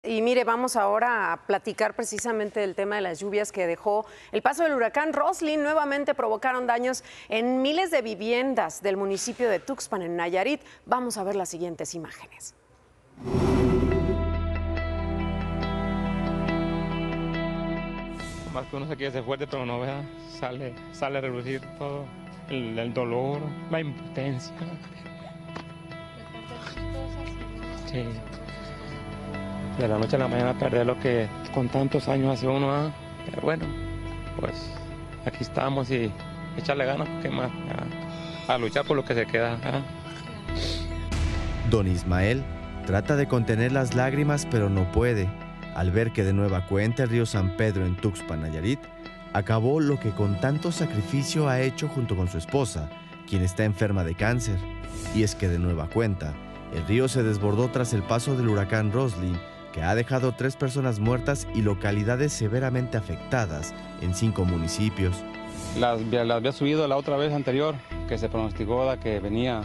Y mire, vamos ahora a platicar precisamente del tema de las lluvias que dejó el paso del huracán Roslyn. Nuevamente provocaron daños en miles de viviendas del municipio de Tuxpan, en Nayarit. Vamos a ver las siguientes imágenes. Más que uno se quiere ser fuerte, pero no vea, sale a relucir todo el dolor, la impotencia. Sí. De la noche a la mañana perder lo que con tantos años hace uno, pero bueno, pues aquí estamos y echarle ganas, porque más a luchar por lo que se queda. Don Ismael trata de contener las lágrimas, pero no puede, al ver que de nueva cuenta el río San Pedro en Tuxpan, Nayarit, acabó lo que con tanto sacrificio ha hecho junto con su esposa, quien está enferma de cáncer. Y es que de nueva cuenta, el río se desbordó tras el paso del huracán Roslyn, que ha dejado 3 personas muertas y localidades severamente afectadas en 5 municipios. Las había subido la otra vez anterior, que se pronosticó que venía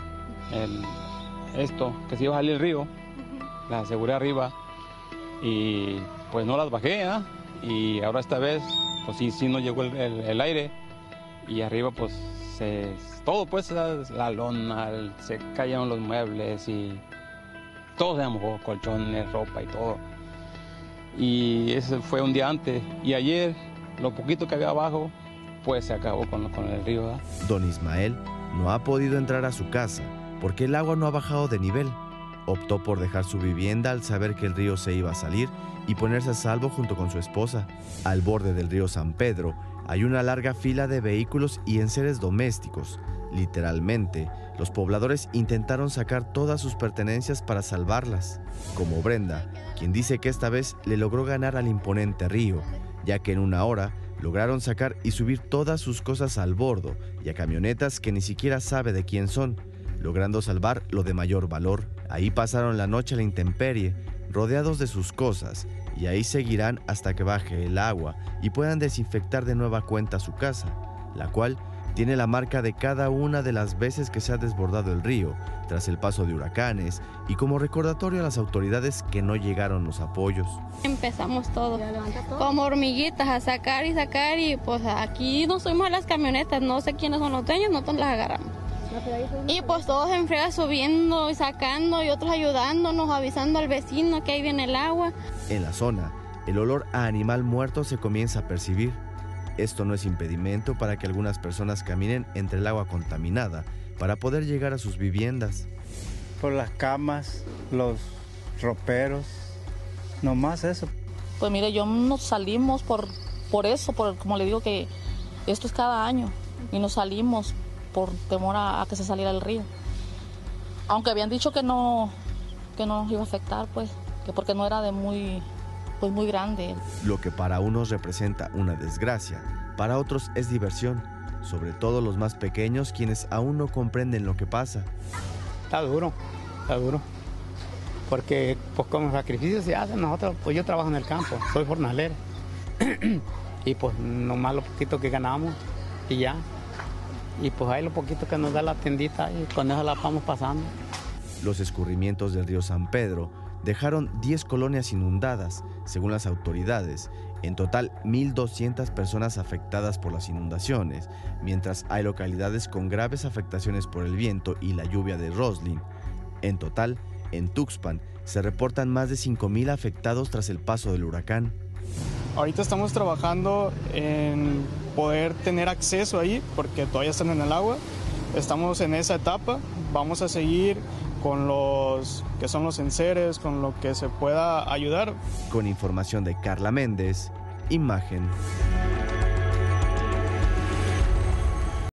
que se iba a salir el río, las aseguré arriba y pues no las bajé, y ahora esta vez pues sí no llegó el aire, y arriba pues todo pues la lona, se cayeron los muebles y todo se mojó, colchones, ropa y todo. Y ese fue un día antes. Y ayer, lo poquito que había abajo, pues se acabó con el río, ¿verdad? Don Ismael no ha podido entrar a su casa porque el agua no ha bajado de nivel. Optó por dejar su vivienda al saber que el río se iba a salir y ponerse a salvo junto con su esposa. Al borde del río San Pedro hay una larga fila de vehículos y enseres domésticos. Literalmente, los pobladores intentaron sacar todas sus pertenencias para salvarlas, como Brenda, quien dice que esta vez le logró ganar al imponente río, ya que en una hora lograron sacar y subir todas sus cosas al bordo y a camionetas que ni siquiera sabe de quién son, logrando salvar lo de mayor valor. Ahí pasaron la noche a la intemperie, rodeados de sus cosas, y ahí seguirán hasta que baje el agua y puedan desinfectar de nueva cuenta su casa, la cual tiene la marca de cada una de las veces que se ha desbordado el río tras el paso de huracanes y como recordatorio a las autoridades que no llegaron los apoyos. Empezamos todo, como hormiguitas, a sacar y pues aquí nos subimos a las camionetas, no sé quiénes son los dueños, nosotros las agarramos. Y pues todos en frega subiendo y sacando y otros ayudándonos, avisando al vecino que ahí viene el agua. En la zona, el olor a animal muerto se comienza a percibir. Esto no es impedimento para que algunas personas caminen entre el agua contaminada para poder llegar a sus viviendas. Por las camas, los roperos, nomás eso. Pues mire, yo nos salimos por eso, como le digo que esto es cada año, y nos salimos por temor a que se saliera el río. Aunque habían dicho que no nos iba a afectar, pues, que porque no era de muy grande. Lo que para unos representa una desgracia, para otros es diversión, sobre todo los más pequeños, quienes aún no comprenden lo que pasa. Está duro, porque pues con los sacrificios se hacen nosotros, pues yo trabajo en el campo, soy jornalero, y pues nomás lo poquito que ganamos y ya, y pues ahí lo poquito que nos da la tiendita y con eso la vamos pasando. Los escurrimientos del río San Pedro dejaron 10 colonias inundadas, según las autoridades. En total, 1.200 personas afectadas por las inundaciones, mientras hay localidades con graves afectaciones por el viento y la lluvia de Roslyn. En total, en Tuxpan se reportan más de 5.000 afectados tras el paso del huracán. Ahorita estamos trabajando en poder tener acceso ahí, porque todavía están en el agua. Estamos en esa etapa, vamos a seguir con los que son los enseres, con lo que se pueda ayudar. Con información de Carla Méndez, Imagen.